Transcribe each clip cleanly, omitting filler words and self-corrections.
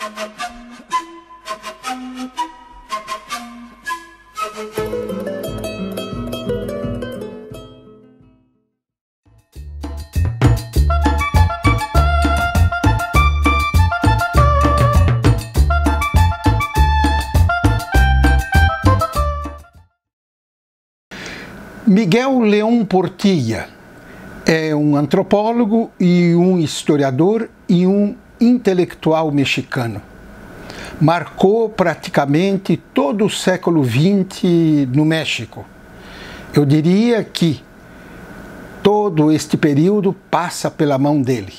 Miguel León Portilla é um antropólogo e um historiador e um intelectual mexicano. Marcou praticamente todo o século XX no México. Eu diria que todo este período passa pela mão dele.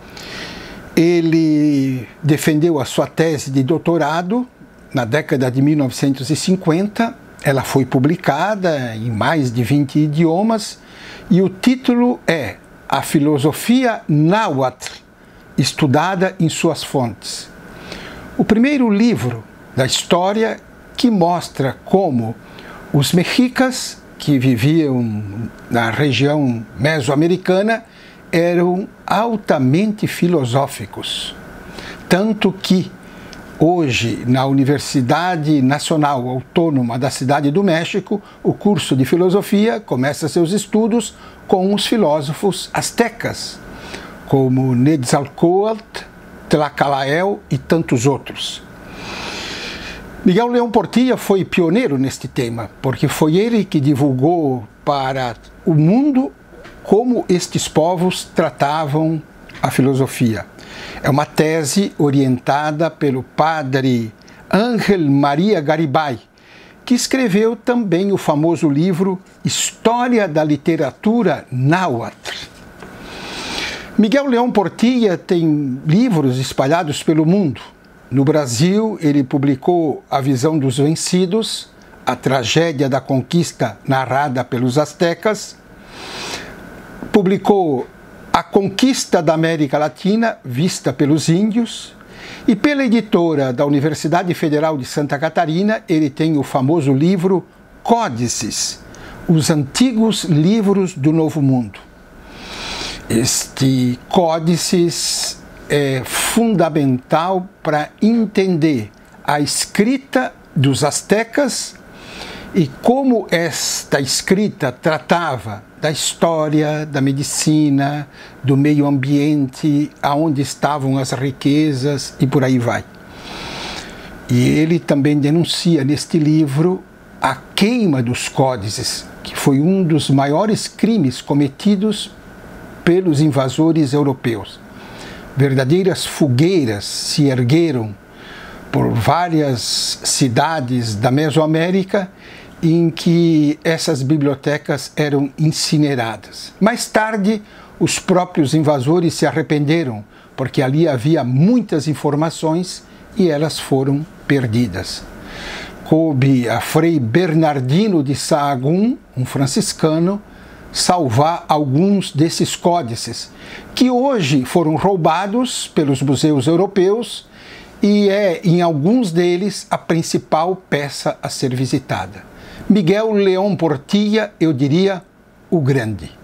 Ele defendeu a sua tese de doutorado na década de 1950. Ela foi publicada em mais de 20 idiomas e o título é A Filosofia Náhuatl, estudada em suas fontes. O primeiro livro da história que mostra como os mexicas, que viviam na região mesoamericana, eram altamente filosóficos. Tanto que hoje, na Universidade Nacional Autônoma da Cidade do México, o curso de filosofia começa seus estudos com os filósofos astecas, como Nezahualcóatl, Tlacalael e tantos outros. Miguel León Portilla foi pioneiro neste tema, porque foi ele que divulgou para o mundo como estes povos tratavam a filosofia. É uma tese orientada pelo padre Ángel Maria Garibay, que escreveu também o famoso livro História da Literatura Náhuatl. Miguel León Portilla tem livros espalhados pelo mundo. No Brasil, ele publicou A Visão dos Vencidos, a tragédia da conquista narrada pelos astecas, publicou A Conquista da América Latina, vista pelos índios, e pela editora da Universidade Federal de Santa Catarina, ele tem o famoso livro Códices, os antigos livros do Novo Mundo. Este Códices é fundamental para entender a escrita dos astecas e como esta escrita tratava da história, da medicina, do meio ambiente, aonde estavam as riquezas e por aí vai. E ele também denuncia neste livro a queima dos códices, que foi um dos maiores crimes cometidos pelos invasores europeus. Verdadeiras fogueiras se ergueram por várias cidades da Mesoamérica em que essas bibliotecas eram incineradas. Mais tarde, os próprios invasores se arrependeram, porque ali havia muitas informações e elas foram perdidas. Coube a Frei Bernardino de Sahagún, um franciscano, salvar alguns desses códices, que hoje foram roubados pelos museus europeus e é, em alguns deles, a principal peça a ser visitada. Miguel León Portilla, eu diria, o Grande.